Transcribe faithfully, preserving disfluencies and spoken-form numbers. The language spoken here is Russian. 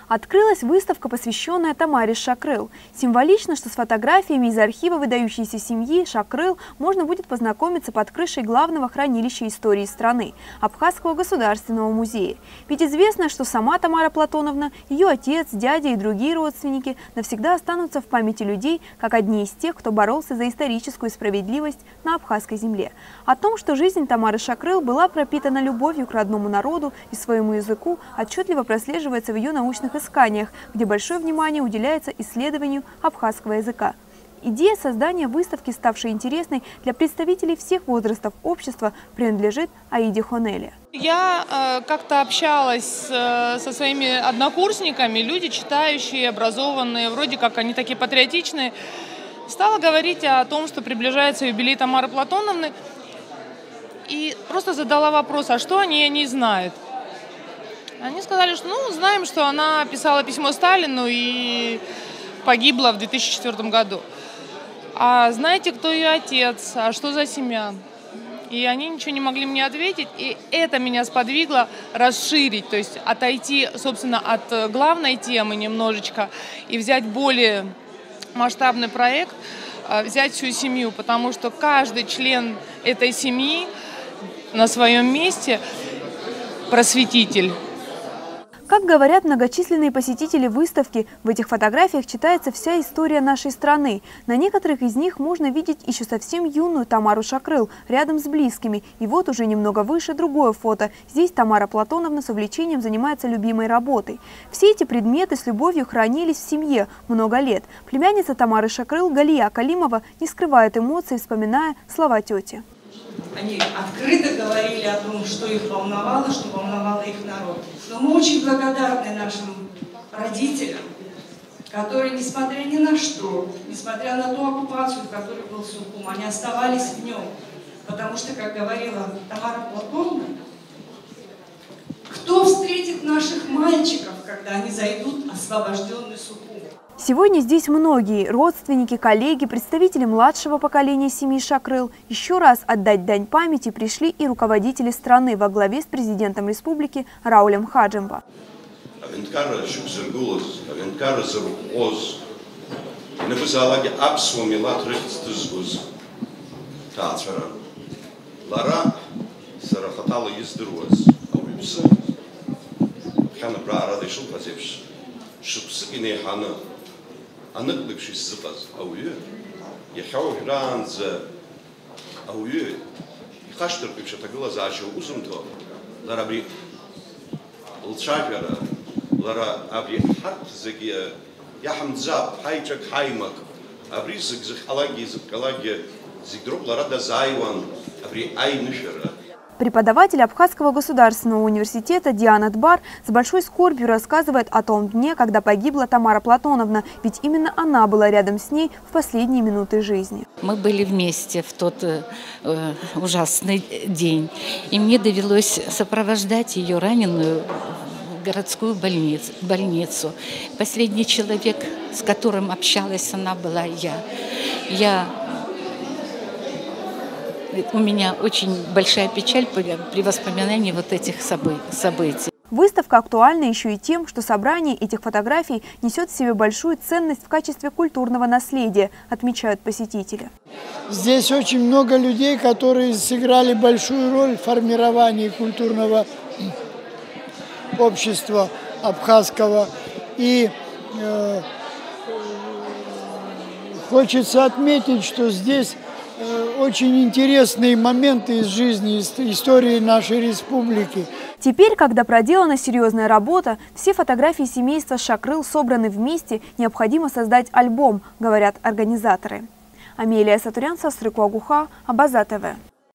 Открылась выставка, посвященная Тамаре Шакрыл. Символично, что с фотографиями из архива выдающейся семьи Шакрыл можно будет познакомиться под крышей главного хранилища истории страны – Абхазского государственного музея. Ведь известно, что сама Тамара Платоновна, ее отец, дядя и другие родственники навсегда останутся в памяти людей как одни из тех, кто боролся за историческую справедливость на абхазской земле. О том, что жизнь Тамары Шакрыл была пропитана любовью к родному народу и своему языку, отчетливо прослеживается в ее научных исканиях, где большое внимание уделяется исследованию абхазского языка. Идея создания выставки, ставшей интересной для представителей всех возрастов общества, принадлежит Аиде Хонеле. Я э, как-то общалась э, со своими однокурсниками, люди читающие, образованные, вроде как они такие патриотичные. Стала говорить о том, что приближается юбилей Тамары Платоновны, и просто задала вопрос, а что они не знают. Они сказали, что ну, знаем, что она писала письмо Сталину и погибла в две тысячи четвёртом году. А знаете, кто ее отец? А что за семья? И они ничего не могли мне ответить. И это меня сподвигло расширить, то есть отойти, собственно, от главной темы немножечко и взять более масштабный проект, взять всю семью, потому что каждый член этой семьи на своем месте просветитель. Как говорят многочисленные посетители выставки, в этих фотографиях читается вся история нашей страны. На некоторых из них можно видеть еще совсем юную Тамару Шакрыл рядом с близкими. И вот уже немного выше другое фото. Здесь Тамара Платоновна с увлечением занимается любимой работой. Все эти предметы с любовью хранились в семье много лет. Племянница Тамары Шакрыл Галия Калимова не скрывает эмоций, вспоминая слова тети. Они открыто говорили о том, что их волновало, что волновало их народ. Но мы очень благодарны нашим родителям, которые, несмотря ни на что, несмотря на ту оккупацию, в которой был Сухум, они оставались в нем. Потому что, как говорила Тамара Платоновна, кто встретит наших мальчиков, когда они зайдут освобожденный Сухум? Сегодня здесь многие – родственники, коллеги, представители младшего поколения семьи Шакрыл. Еще раз отдать дань памяти пришли и руководители страны во главе с президентом республики Раулем Хаджимба. Анықлықшыз зықаз ауы, ехауғыранзы ауы, иқаштырқыпшы тағылаз ашы ұзымды, лара бри ұлчағыра, лара абри хартзыге, яхамдзап, хайчак хаймак, абри зық-зық алаги, зық-алаги, зик-дроп лара да зайван, абри айнышыра. Преподаватель Абхазского государственного университета Диана Дбар с большой скорбью рассказывает о том дне, когда погибла Тамара Платоновна, ведь именно она была рядом с ней в последние минуты жизни. Мы были вместе в тот э, ужасный день, и мне довелось сопровождать ее раненую в городскую больницу, больницу. Последний человек, с которым общалась она, была я. Я У меня очень большая печаль при воспоминании вот этих событий. Выставка актуальна еще и тем, что собрание этих фотографий несет в себе большую ценность в качестве культурного наследия, отмечают посетители. Здесь очень много людей, которые сыграли большую роль в формировании культурного общества абхазского. И э, хочется отметить, что здесь очень интересные моменты из жизни, из истории нашей республики. Теперь, когда проделана серьезная работа, все фотографии семейства Шакрыл собраны вместе, необходимо создать альбом, говорят организаторы. Амелия Сатурян, Састрыку Агуха, Абаза ТВ.